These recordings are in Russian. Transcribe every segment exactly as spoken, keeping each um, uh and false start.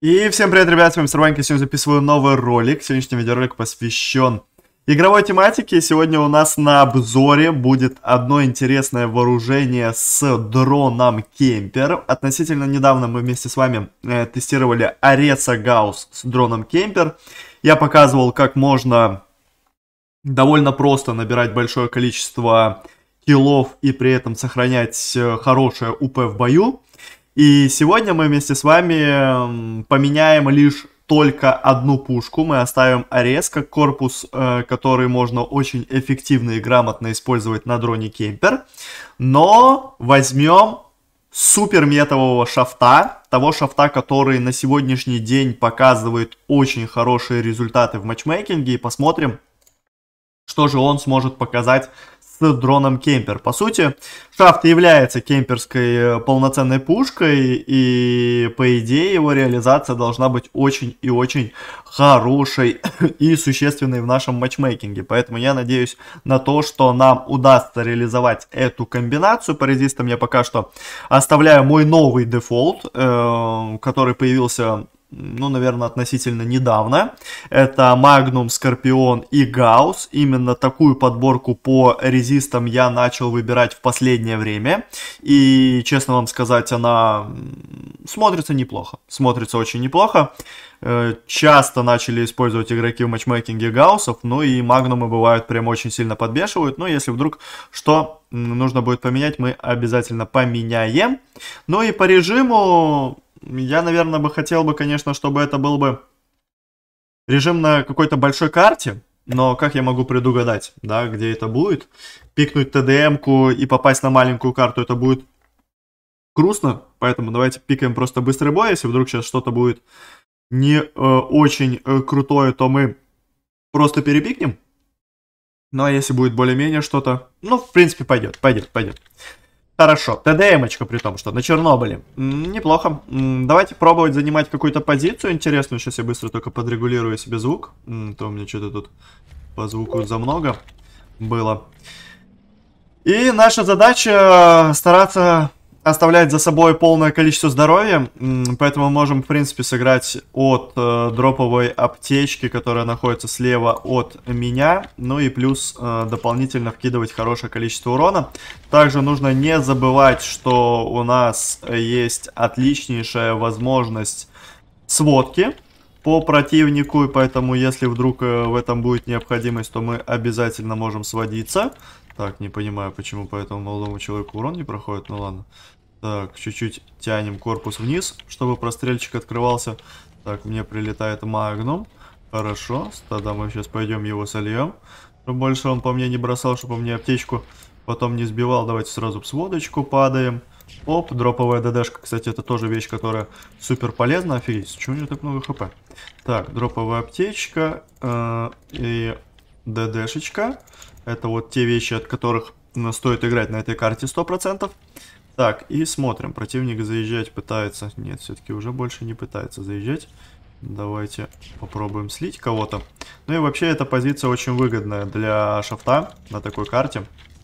И всем привет, ребят, с вами Старванька. Сегодня записываю новый ролик. Сегодняшний видеоролик посвящен игровой тематике. Сегодня у нас на обзоре будет одно интересное вооружение с дроном Кемпер. Относительно недавно мы вместе с вами э, тестировали Ареса Гаусс с дроном Кемпер. Я показывал, как можно довольно просто набирать большое количество киллов и при этом сохранять хорошее УП в бою. И сегодня мы вместе с вами поменяем лишь только одну пушку. Мы оставим Арес как корпус, который можно очень эффективно и грамотно использовать на дроне Кемпер. Но возьмем супер метового шафта. Того шафта, который на сегодняшний день показывает очень хорошие результаты в матчмейкинге. И посмотрим, что же он сможет показать с дроном Кемпер. По сути, шафт является кемперской полноценной пушкой, и по идее его реализация должна быть очень и очень хорошей и существенной в нашем матчмейкинге. Поэтому я надеюсь на то, что нам удастся реализовать эту комбинацию. По резистам я пока что оставляю мой новый дефолт, э, который появился, ну, наверное, относительно недавно. Это Магнум, Скорпион и Гаусс. Именно такую подборку по резистам я начал выбирать в последнее время. И, честно вам сказать, она смотрится неплохо. Смотрится очень неплохо. Часто начали использовать игроки в матчмейкинге Гауссов. Ну и Магнумы бывают прям очень сильно подбешивают. Но если вдруг что нужно будет поменять, мы обязательно поменяем. Ну и по режиму я, наверное, бы хотел бы, конечно, чтобы это был бы режим на какой-то большой карте. Но как я могу предугадать, да, где это будет? Пикнуть ТДМ-ку и попасть на маленькую карту, это будет грустно. Поэтому давайте пикаем просто быстрый бой. Если вдруг сейчас что-то будет не э, очень э, крутое, то мы просто перепикнем. Ну а если будет более-менее что-то, ну, в принципе, пойдет, пойдет, пойдет. Хорошо, ТДМочка при том, что на Чернобыле. М-м, неплохо. М-м, давайте пробовать занимать какую-то позицию интересную. Сейчас я быстро только подрегулирую себе звук. М-м, то у меня что-то тут по звуку за много было. И наша задача стараться оставлять за собой полное количество здоровья. М-м, поэтому можем, в принципе, сыграть от э, дроповой аптечки, которая находится слева от меня. Ну и плюс э, дополнительно вкидывать хорошее количество урона. Также нужно не забывать, что у нас есть отличнейшая возможность сводки по противнику. И поэтому, если вдруг э, в этом будет необходимость, то мы обязательно можем сводиться. Так, не понимаю, почему по этому молодому человеку урон не проходит. Ну ладно. Так, чуть-чуть тянем корпус вниз, чтобы прострельчик открывался. Так, мне прилетает Магнум. Хорошо, тогда мы сейчас пойдем его сольем. Чтобы больше он по мне не бросал, чтобы он мне аптечку потом не сбивал. Давайте сразу в сводочку падаем. Оп, дроповая ДДшка. Кстати, это тоже вещь, которая супер полезна. Офигеть, почему у него так много хп? Так, дроповая аптечка э, и ДДшечка. Это вот те вещи, от которых стоит играть на этой карте сто процентов. Так, и смотрим. Противник заезжать пытается. Нет, все-таки уже больше не пытается заезжать. Давайте попробуем слить кого-то. Ну и вообще эта позиция очень выгодная для шафта на такой карте.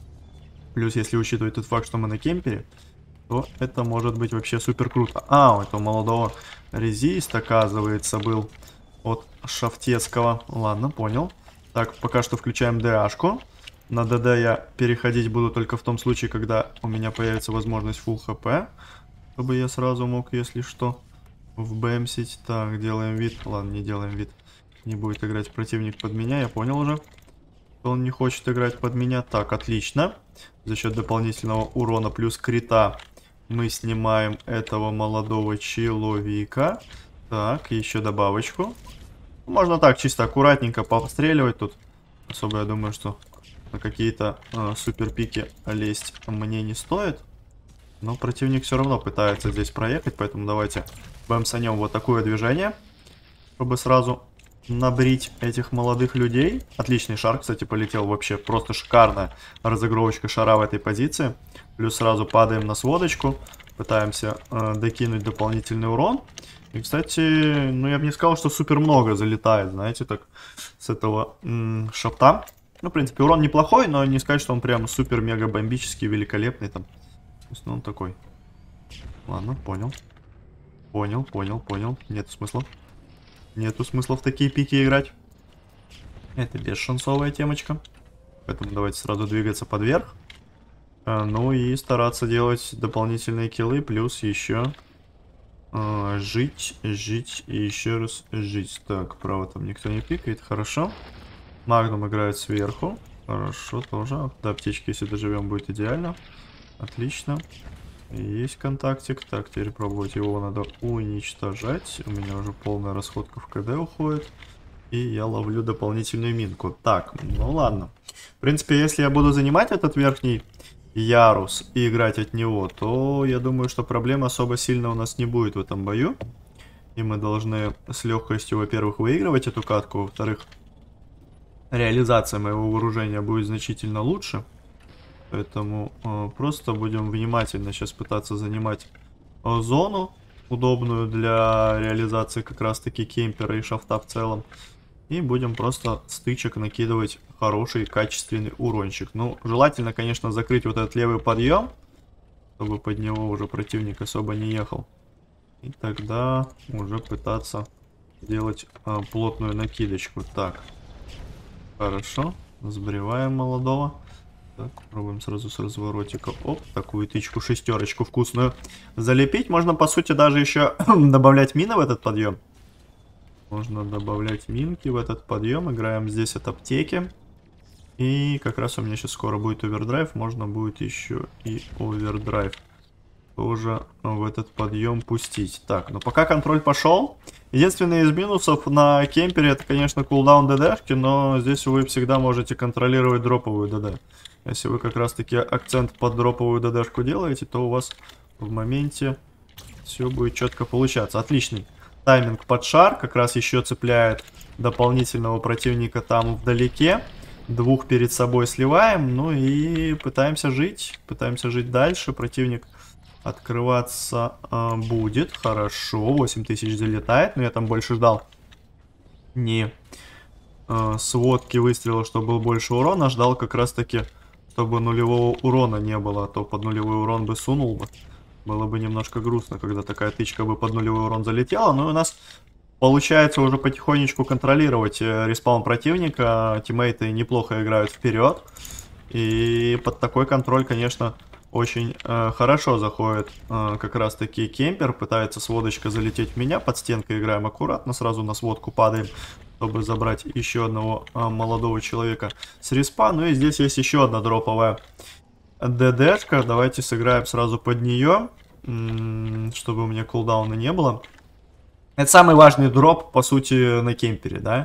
Плюс, если учитывать тот факт, что мы на кемпере, то это может быть вообще супер круто. А, у этого молодого резист, оказывается, был от шафтецкого. Ладно, понял. Так, пока что включаем ДАшку. На ДД я переходить буду только в том случае, когда у меня появится возможность фулл хп. Чтобы я сразу мог, если что, вбэмсить. Так, делаем вид. Ладно, не делаем вид. Не будет играть противник под меня, я понял уже. Он не хочет играть под меня. Так, отлично. За счет дополнительного урона плюс крита мы снимаем этого молодого человека. Так, еще добавочку. Можно так, чисто аккуратненько постреливать тут. Особо, я думаю, что на какие-то э, супер пики лезть мне не стоит. Но противник все равно пытается здесь проехать, поэтому давайте бэмсанем вот такое движение, чтобы сразу набрить этих молодых людей. Отличный шар, кстати, полетел вообще просто шикарная разыгровочка шара в этой позиции. Плюс сразу падаем на сводочку, пытаемся э, докинуть дополнительный урон. И, кстати, ну я бы не сказал, что супер много залетает, знаете, так, с этого м -м, шафта. Ну, в принципе, урон неплохой, но не сказать, что он прям супер-мега-бомбический, великолепный там. То есть, ну, он такой. Ладно, понял. Понял, понял, понял. Нету смысла. Нету смысла в такие пики играть. Это бесшансовая темочка. Поэтому давайте сразу двигаться под верх. А, ну и стараться делать дополнительные киллы. Плюс еще а, жить, жить и еще раз жить. Так, право там никто не пикает. Хорошо. Магнум играет сверху. Хорошо, тоже. До аптечки, если доживем, будет идеально. Отлично. Есть контактик. Так, теперь пробовать его надо уничтожать. У меня уже полная расходка в КД уходит. И я ловлю дополнительную минку. Так, ну ладно. В принципе, если я буду занимать этот верхний ярус и играть от него, то я думаю, что проблем особо сильно у нас не будет в этом бою. И мы должны с легкостью, во-первых, выигрывать эту катку. Во-вторых, реализация моего вооружения будет значительно лучше. Поэтому э, просто будем внимательно сейчас пытаться занимать э, зону, удобную для реализации как раз-таки кемпера и шафта в целом. И будем просто стычек накидывать хороший, качественный урончик. Ну, желательно, конечно, закрыть вот этот левый подъем, чтобы под него уже противник особо не ехал. И тогда уже пытаться делать э, плотную накидочку. Так, хорошо, сбриваем молодого. Так, пробуем сразу с разворотика. Оп, такую тычку, шестерочку вкусную залепить. Можно, по сути, даже еще добавлять мины в этот подъем. Можно добавлять минки в этот подъем. Играем здесь от аптеки. И как раз у меня сейчас скоро будет овердрайв. Можно будет еще и овердрайв тоже в этот подъем пустить. Так, ну пока контроль пошел. Единственный из минусов на кемпере это, конечно, кулдаун ДДшки, но здесь вы всегда можете контролировать дроповую ДД. Если вы как раз таки акцент под дроповую ДДшку делаете, то у вас в моменте все будет четко получаться. Отличный тайминг под шар, как раз еще цепляет дополнительного противника там вдалеке. Двух перед собой сливаем, ну и пытаемся жить, пытаемся жить дальше. Противник открываться э, будет, хорошо, восемь тысяч залетает, но я там больше ждал не э, сводки выстрела, чтобы был больше урона, ждал как раз таки, чтобы нулевого урона не было, а то под нулевой урон бы сунул бы. Было бы немножко грустно, когда такая тычка бы под нулевой урон залетела. Но у нас получается уже потихонечку контролировать респаун противника. Тиммейты неплохо играют вперед. И под такой контроль, конечно, очень э, хорошо заходит э, как раз таки кемпер. Пытается сводочка залететь в меня. Под стенкой играем аккуратно, сразу на сводку падаем, чтобы забрать еще одного э, молодого человека с респа. Ну и здесь есть еще одна дроповая ДДшка. Давайте сыграем сразу под нее, чтобы у меня кулдауна не было. Это самый важный дроп, по сути, на кемпере, да.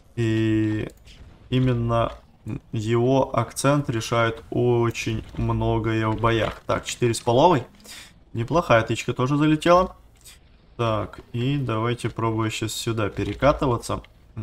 И именно его акцент решает очень многое в боях. Так, четыре с половой. Неплохая тычка тоже залетела. Так, и давайте пробую сейчас сюда перекатываться.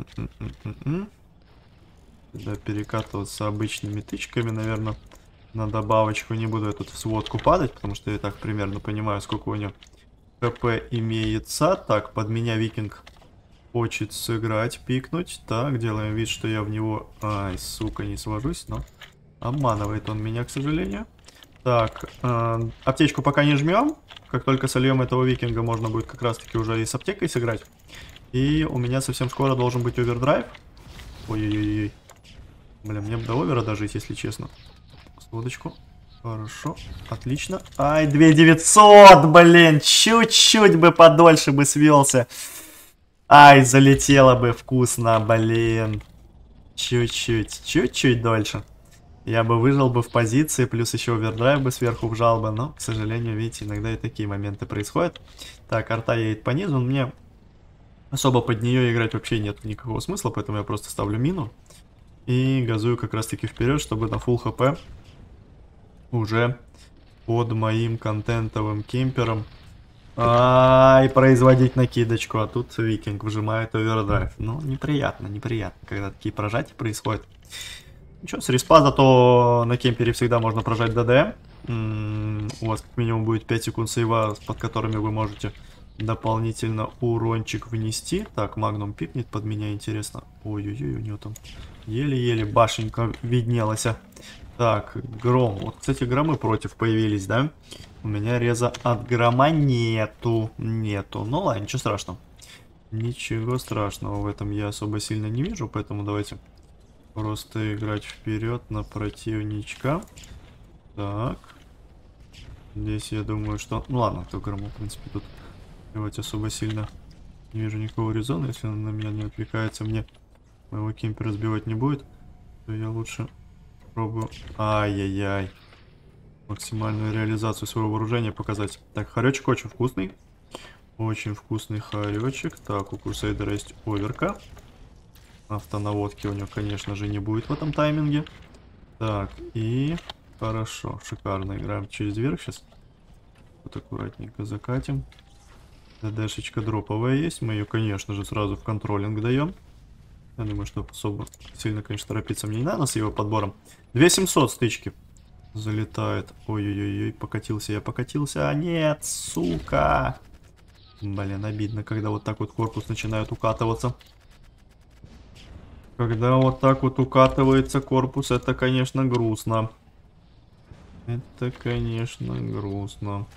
Сюда перекатываться обычными тычками, наверное. На добавочку не буду я тут в сводку падать, потому что я и так примерно понимаю, сколько у него ХП имеется. Так, под меня викинг хочет сыграть, пикнуть. Так, делаем вид, что я в него... Ай, сука, не свожусь, но обманывает он меня, к сожалению. Так, э, аптечку пока не жмем. Как только сольем этого викинга, можно будет как раз-таки уже и с аптекой сыграть. И у меня совсем скоро должен быть овердрайв. Ой-ой-ой. Бля, мне бы до овера дожить, если честно. Сводочку. Хорошо. Отлично. Ай, две тысячи девятьсот, блин. Чуть-чуть бы подольше бы свелся. Ай, залетело бы вкусно, блин. Чуть-чуть. Чуть-чуть дольше. Я бы выжил бы в позиции, плюс еще овердрайв бы сверху вжал бы. Но, к сожалению, видите, иногда и такие моменты происходят. Так, арта едет по низу. Мне особо под нее играть вообще нет никакого смысла, поэтому я просто ставлю мину. И газую как раз-таки вперед, чтобы на фулл хп уже под моим контентовым кемпером ай, производить накидочку. А тут викинг вжимает овердрайв. Ну, неприятно, неприятно, когда такие прожатия происходят. Ничего, с респа зато на кемпере всегда можно прожать ДД. М-м, у вас как минимум будет пять секунд сейва, под которыми вы можете дополнительно урончик внести. Так, магнум пикнет под меня, интересно. Ой-ой-ой, у него там еле-еле башенька виднелась. Так, гром. Вот, кстати, громы против появились, да? У меня реза от грома нету. Нету. Ну ладно, ничего страшного. Ничего страшного в этом я особо сильно не вижу, поэтому давайте просто играть вперед на противничка. Так. Здесь я думаю, что... Ну ладно, то грома, в принципе, тут делать особо сильно не вижу никакого резона. Если он на меня не отвлекается, мне моего кемпера сбивать не будет, то я лучше пробую... Ай-яй-яй. Максимальную реализацию своего вооружения показать. Так, хоречек очень вкусный. Очень вкусный хоречек. Так, у Крусейдера есть оверка. Автонаводки у него, конечно же, не будет в этом тайминге. Так, и... Хорошо, шикарно. Играем через верх сейчас. Вот аккуратненько закатим. ДДшечка дроповая есть. Мы ее, конечно же, сразу в контролинг даем. Я думаю, что особо сильно, конечно, торопиться мне не надо с его подбором. две тысячи семьсот стычки. Залетает. Ой-ой-ой, покатился я, покатился. А нет, сука. Блин, обидно, когда вот так вот корпус начинает укатываться. Когда вот так вот укатывается корпус, это, конечно, грустно. Это, конечно, грустно.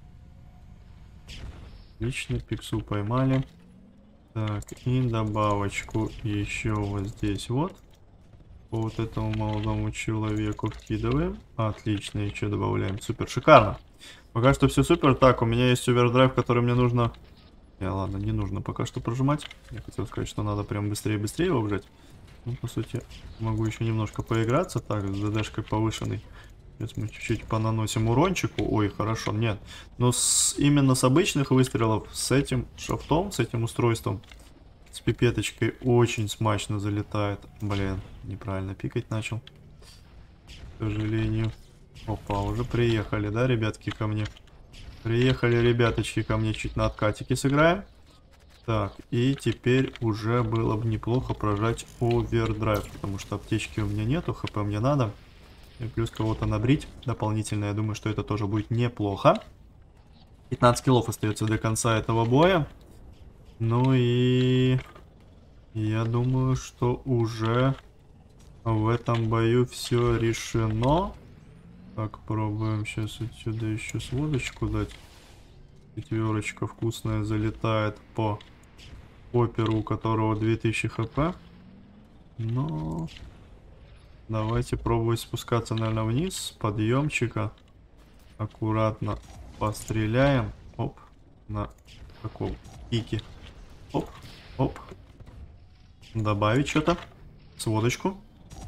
Отлично, пиксу поймали. Так, и добавочку еще вот здесь вот. По вот этому молодому человеку вкидываем. Отлично, и что добавляем? Супер, шикарно. Пока что все супер. Так, у меня есть овердрайв, который мне нужно... Не, ладно, не нужно пока что прожимать. Я хотел сказать, что надо прям быстрее-быстрее его вжать. Ну, по сути, могу еще немножко поиграться. Так, с ДДшкой повышенной. Сейчас мы чуть-чуть понаносим урончику. Ой, хорошо, нет. Но с, именно с обычных выстрелов, с этим шафтом, с этим устройством, с пипеточкой очень смачно залетает. Блин, неправильно пикать начал. К сожалению. Опа, уже приехали, да, ребятки, ко мне? Приехали, ребяточки, ко мне чуть на откатике сыграем. Так, и теперь уже было бы неплохо прожать овердрайв, потому что аптечки у меня нету, хп мне надо. И плюс кого-то набрить дополнительно, я думаю, что это тоже будет неплохо. пятнадцать киллов остается до конца этого боя. Ну и... Я думаю, что уже в этом бою все решено. Так, пробуем сейчас отсюда еще сводочку дать. Четверочка вкусная залетает по оперу, у которого две тысячи хп. Но... Давайте пробовать спускаться, наверное, вниз с подъемчика. Аккуратно постреляем. Оп. На таком пике. Оп. Оп. Добавить что-то. Сводочку.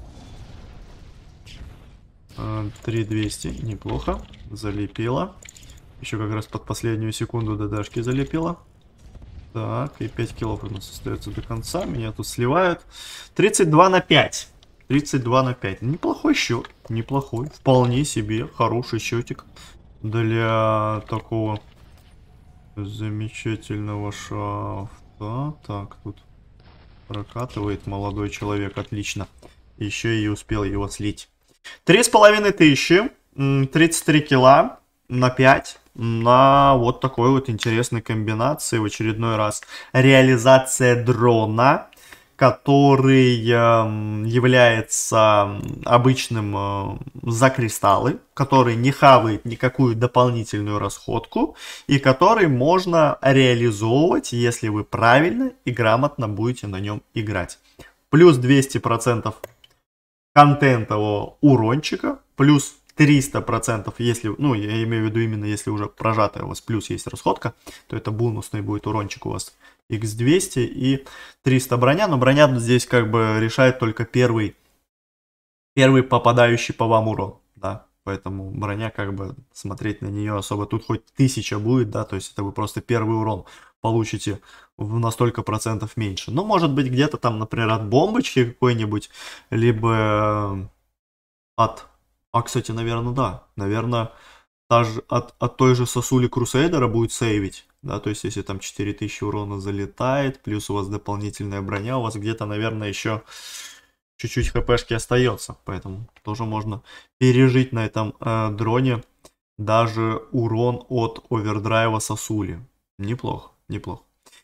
три двести. Неплохо. Залепила. Еще как раз под последнюю секунду ДДшки залепила. Так, и пять киллов у нас остается до конца. Меня тут сливают. тридцать два на пять. тридцать два на пять. Неплохой счет. Неплохой. Вполне себе. Хороший счетик. Для такого замечательного шафта. Так, тут прокатывает молодой человек. Отлично. Еще и успел его слить. Три с половиной тысячи. тридцать три килла на пять. На вот такой вот интересной комбинации. В очередной раз реализация дрона, который э, является обычным э, за кристаллы, который не хавает никакую дополнительную расходку и который можно реализовывать, если вы правильно и грамотно будете на нем играть. Плюс двести процентов контентового урончика, плюс триста процентов, если, ну, я имею в виду именно, если уже прожатая у вас плюс есть расходка, то это бонусный будет урончик у вас икс двести и триста броня, но броня здесь как бы решает только первый, первый попадающий по вам урон, да, поэтому броня как бы смотреть на нее особо, тут хоть тысяча будет, да, то есть это вы просто первый урон получите в на столько процентов меньше, ну, может быть, где-то там, например, от бомбочки какой-нибудь, либо от... А, кстати, наверное, да. Наверное, даже от, от той же сосули Крусейдера будет сейвить. Да, то есть, если там четыре тысячи урона залетает, плюс у вас дополнительная броня, у вас где-то, наверное, еще чуть-чуть хпшки остается. Поэтому тоже можно пережить на этом э, дроне даже урон от овердрайва сосули. Неплохо, неплохо.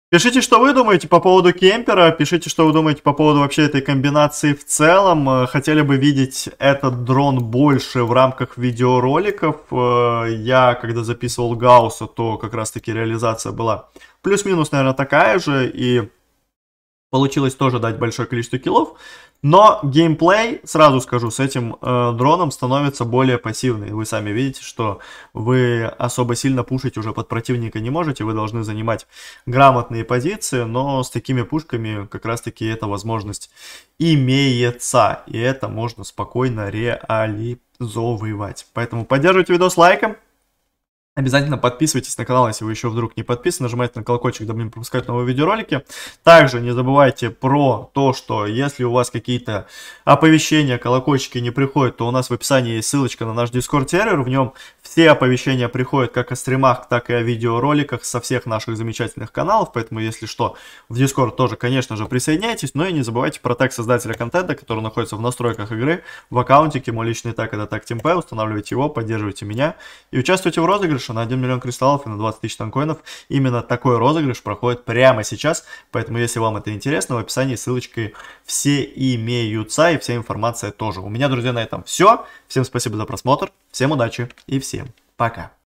Пишите, что вы думаете по поводу кемпера, пишите, что вы думаете по поводу вообще этой комбинации в целом. Хотели бы видеть этот дрон больше в рамках видеороликов. Я, когда записывал Гаусса, то как раз-таки реализация была плюс-минус, наверное, такая же, и получилось тоже дать большое количество киллов. Но геймплей, сразу скажу, с этим э, дроном становится более пассивный. Вы сами видите, что вы особо сильно пушить уже под противника не можете. Вы должны занимать грамотные позиции, но с такими пушками как раз-таки эта возможность имеется. И это можно спокойно реализовывать. Поэтому поддерживайте видос лайком. Обязательно подписывайтесь на канал, если вы еще вдруг не подписаны, нажимайте на колокольчик, дабы не пропускать новые видеоролики. Также не забывайте про то, что если у вас какие-то оповещения, колокольчики не приходят, то у нас в описании есть ссылочка на наш Discord сервер. В нем все оповещения приходят как о стримах, так и о видеороликах со всех наших замечательных каналов. Поэтому, если что, в Discord тоже, конечно же, присоединяйтесь. Но и не забывайте про тег создателя контента, который находится в настройках игры, в аккаунтике. Мой личный тег — это тег TeamPay. Устанавливайте его, поддерживайте меня и участвуйте в розыгрыше на один миллион кристаллов и на двадцать тысяч танкоинов. Именно такой розыгрыш проходит прямо сейчас, поэтому если вам это интересно, в описании ссылочки все имеются и вся информация тоже. У меня, друзья, на этом все. Всем спасибо за просмотр, всем удачи и всем пока.